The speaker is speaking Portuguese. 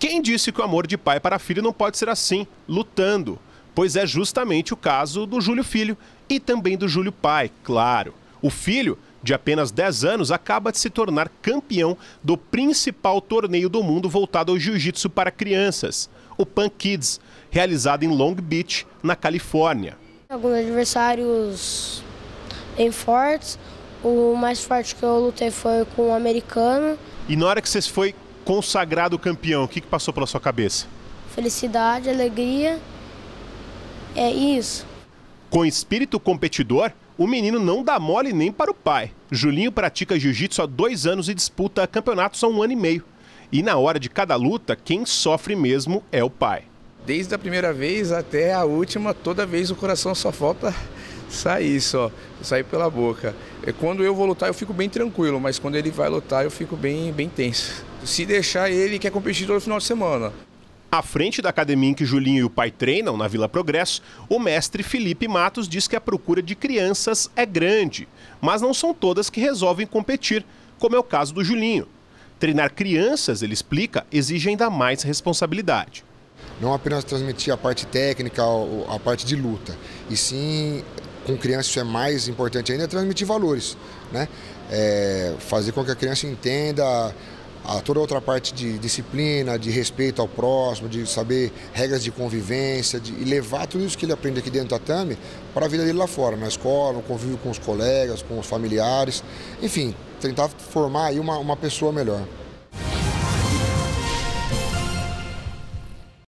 Quem disse que o amor de pai para filho não pode ser assim, lutando? Pois é justamente o caso do Júlio filho e também do Júlio pai, claro. O filho, de apenas 10 anos, acaba de se tornar campeão do principal torneio do mundo voltado ao jiu-jitsu para crianças, o Pan Kids, realizado em Long Beach, na Califórnia. Alguns adversários bem fortes. O mais forte que eu lutei foi com um americano. E na hora que você foi consagrado campeão, o que passou pela sua cabeça? Felicidade, alegria, é isso. Com espírito competidor, o menino não dá mole nem para o pai. Julinho pratica jiu-jitsu há 2 anos e disputa campeonatos há 1 ano e meio. E na hora de cada luta, quem sofre mesmo é o pai. Desde a primeira vez até a última, toda vez o coração só falta sair pela boca. Quando eu vou lutar eu fico bem tranquilo, mas quando ele vai lutar eu fico bem tenso. Se deixar, ele quer competir todo final de semana. À frente da academia em que Julinho e o pai treinam, na Vila Progresso, o mestre Felipe Matos diz que a procura de crianças é grande, mas não são todas que resolvem competir, como é o caso do Julinho. Treinar crianças, ele explica, exige ainda mais responsabilidade. Não apenas transmitir a parte técnica, a parte de luta, e sim, com criança isso é mais importante ainda, é transmitir valores, né? Fazer com que a criança entenda toda a outra parte de disciplina, de respeito ao próximo, de saber regras de convivência, e levar tudo isso que ele aprende aqui dentro do tatame para a vida dele lá fora, na escola, no convívio com os colegas, com os familiares, enfim, tentar formar aí uma pessoa melhor.